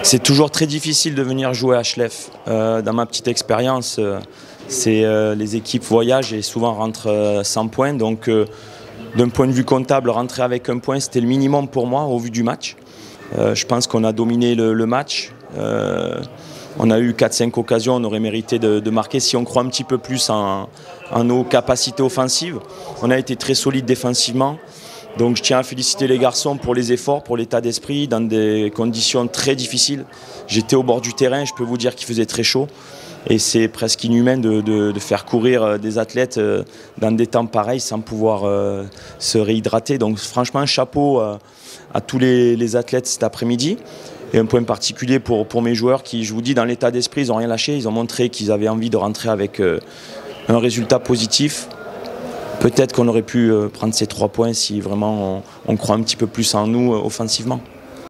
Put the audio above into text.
C'est toujours très difficile de venir jouer à Chlef. Dans ma petite expérience, les équipes voyagent et souvent rentrent sans points. Donc, d'un point de vue comptable, rentrer avec un point, c'était le minimum pour moi au vu du match. Je pense qu'on a dominé le match. On a eu 4-5 occasions, on aurait mérité de marquer si on croit un petit peu plus en nos capacités offensives. On a été très solide défensivement. Donc je tiens à féliciter les garçons pour les efforts, pour l'état d'esprit, dans des conditions très difficiles. J'étais au bord du terrain, je peux vous dire qu'il faisait très chaud. Et c'est presque inhumain de faire courir des athlètes dans des temps pareils sans pouvoir se réhydrater. Donc franchement, chapeau à tous les athlètes cet après-midi. Et un point particulier pour mes joueurs qui, je vous dis, dans l'état d'esprit, ils n'ont rien lâché. Ils ont montré qu'ils avaient envie de rentrer avec un résultat positif. Peut-être qu'on aurait pu prendre ces 3 points si vraiment on croit un petit peu plus en nous offensivement.